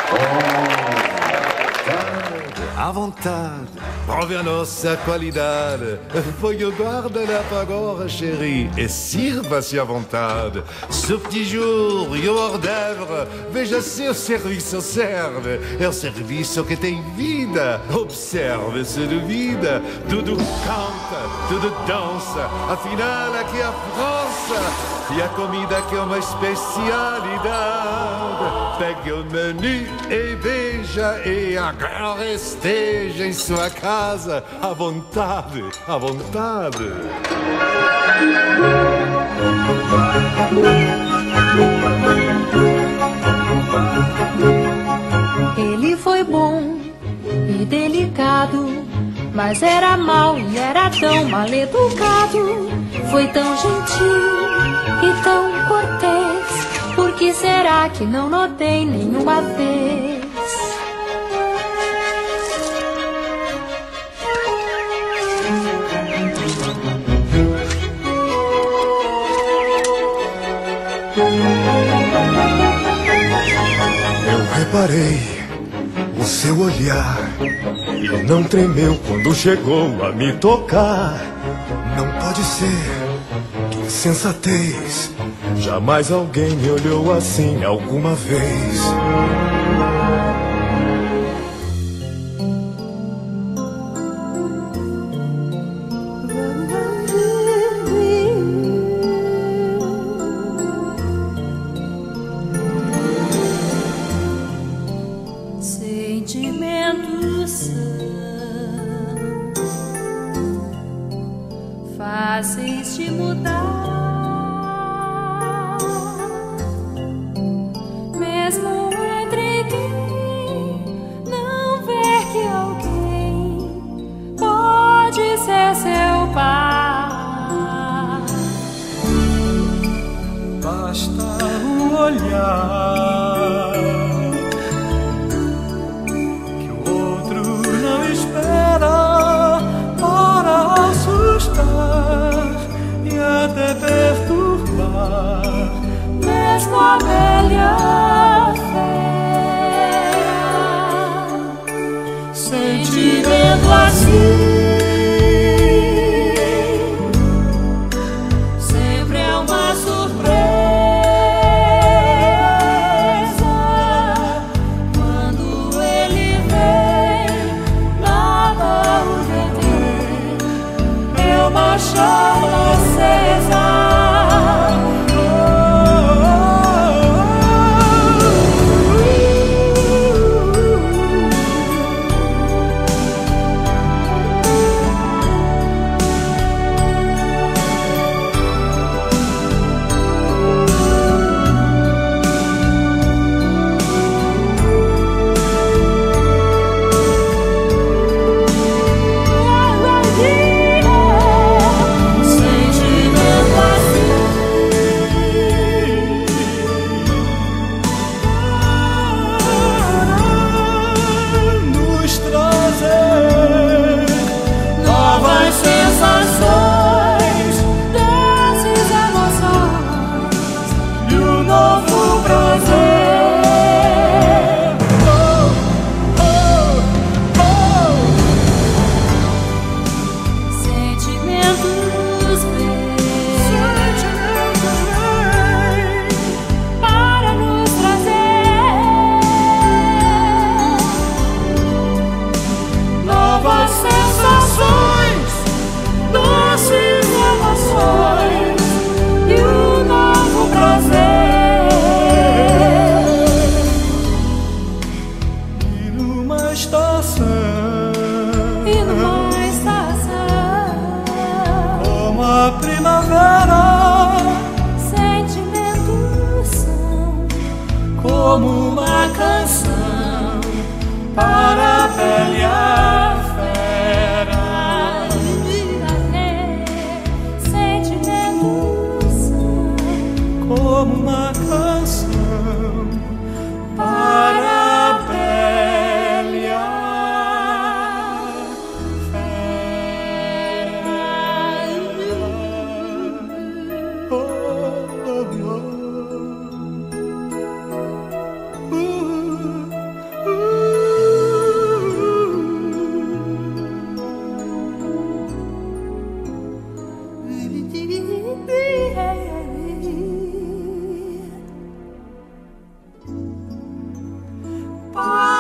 À vontade, prove a nossa qualidade. Põe o guarda para agora, chérie, e sirva-se à vontade. Ce petit jour e o hors d'œuvre, veja se o serviço serve. É o serviço que tem vida. Observe, se duvida. Tudo canta, tudo dança. Afinal, aqui é a França. E a comida que é uma especialidade. Pegue o menu e veja, e agora esteja em sua casa, à vontade, à vontade. Ele foi bom e delicado, mas era mau e era tão mal educado. Foi tão gentil e tão cortês, por que será que não notei nenhuma vez? Eu reparei o seu olhar e não tremeu quando chegou a me tocar. Não pode ser, que insensatez, jamais alguém me olhou assim alguma vez. Sentimentos são fáceis de mudar, mesmo entre quem não vê que alguém pode ser seu par. Basta o olhar que o outro não espera para assustar e até perturbar, Mesmo a velha fé, sentimento assim sempre é uma surpresa. Quando ele vem, nada o detém. É uma chama acesa. Sentimento assim nos trazer novas sensações, doces emoções e um novo prazer. sentimentos vêm para nos trazer novas sensações, doces emoções e um novo prazer. E numa estação E numa estação, como a primavera, sentimentos são como uma canção para a pele a fera. Sentimentos são Como uma canção para a pele a fera. Pai.